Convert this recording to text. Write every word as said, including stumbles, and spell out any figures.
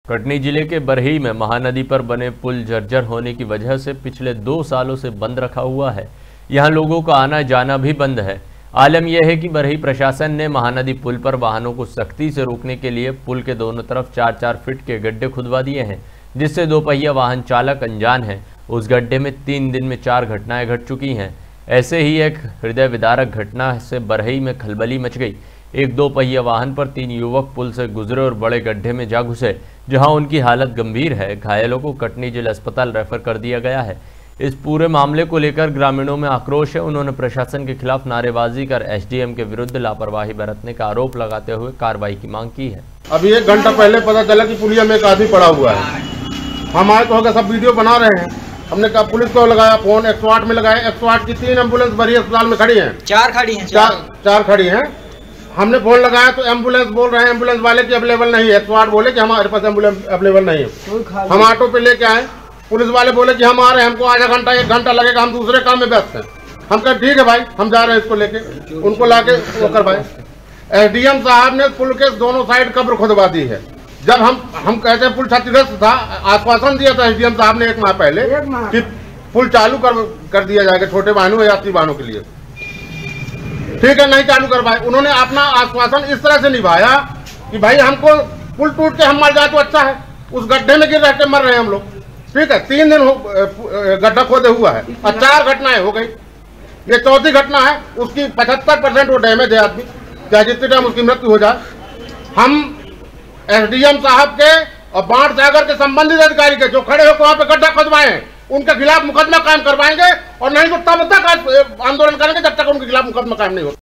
कटनी जिले के बरही में महानदी पर बने पुल जर्जर होने की वजह से पिछले दो सालों से बंद रखा हुआ है। यहां लोगों का आना जाना भी बंद है। आलम यह है कि बरही प्रशासन ने महानदी पुल पर वाहनों को सख्ती से रोकने के लिए पुल के दोनों तरफ चार चार फीट के गड्ढे खुदवा दिए हैं, जिससे दो पहिया वाहन चालक अनजान है। उस गड्ढे में तीन दिन में चार घटनाएं घट चुकी हैं। ऐसे ही एक हृदय विदारक घटना से बरही में खलबली मच गई। एक दो पहिया वाहन पर तीन युवक पुल से गुजरे और बड़े गड्ढे में जा घुसे, जहां उनकी हालत गंभीर है। घायलों को कटनी जिला अस्पताल रेफर कर दिया गया है। इस पूरे मामले को लेकर ग्रामीणों में आक्रोश है। उन्होंने प्रशासन के खिलाफ नारेबाजी कर एसडीएम के विरुद्ध लापरवाही बरतने का आरोप लगाते हुए कार्रवाई की मांग की है। अभी एक घंटा पहले पता चला कि पुलिया में एक आदमी पड़ा हुआ है। हम आए तो होकर सब वीडियो बना रहे हैं। हमने कहा पुलिस को लगाया फोन, एक सौ आठ में लगाया। एक सौ आठ की तीन एम्बुलेंस बरही अस्पताल में खड़ी है, चार खड़ी है, चार चार खड़ी है। हमने फोन लगाया तो एम्बुलेंस बोल रहे हैं एम्बुलेंस वाले की अवेलेबल नहीं है। एक सौ आठ बोले कि हमारे पास एम्बुलेंस अवेलेबल नहीं है। हम ऑटो पे लेके आए, पुलिस वाले बोले कि हम आ रहे हैं, हमको आधा घंटा एक घंटा लगेगा, हम दूसरे काम में व्यस्त हैं। हम कहे ठीक है भाई, हम जा रहे हैं इसको लेके। उनको लाके वो करवाए। एसडीएम साहब ने पुल के दोनों साइड कब्र खुदवा दी है। जब हम हम कहते हैं पुल क्षतिग्रस्त था, आश्वासन दिया था एसडीएम साहब ने एक माह पहले कि पुल चालू कर कर दिया जाएगा छोटे वाहनों या यात्री वाहनों के लिए। ठीक है, नहीं चालू करवाए। उन्होंने अपना आश्वासन इस तरह से निभाया कि भाई हमको पुल टूट के हम मर जाए तो अच्छा है, उस गड्ढे में गिर रहते मर रहे हैं हम लोग। ठीक है, तीन दिन गड्ढा खोदे हुआ है और चार घटनाएं हो गई। ये चौथी घटना है। उसकी पचहत्तर परसेंट वो डैमेज है आदमी, चाहे जितने टाइम उसकी मृत्यु हो जाए। हम एसडीएम साहब के और बाढ़ सागर के संबंधित अधिकारी के जो खड़े होकर वहां पे गड्ढा खोदवाए हैं, उनके खिलाफ मुकदमा कायम करवाएंगे और नहीं तो तब तक आंदोलन करेंगे जब तक उनके खिलाफ मुकदमा कायम नहीं होगा।